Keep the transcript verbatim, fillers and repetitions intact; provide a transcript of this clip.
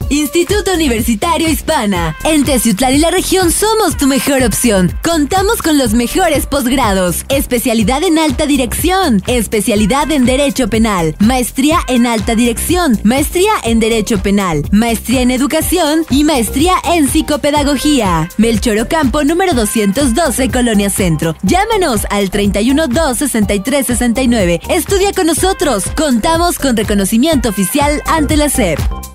Instituto Universitario Hispana. En Teciutlán y la región somos tu mejor opción. Contamos con los mejores posgrados. Especialidad en alta dirección. Especialidad en Derecho Penal. Maestría en alta dirección. Maestría en Derecho Penal. Maestría en Educación y maestría en Psicopedagogía. Melchor Ocampo, número doscientos doce, Colonia Centro. Llámanos al treinta y uno dos sesenta y tres sesenta y nueve. Estudia con nosotros. Contamos con reconocimiento oficial ante la S E P.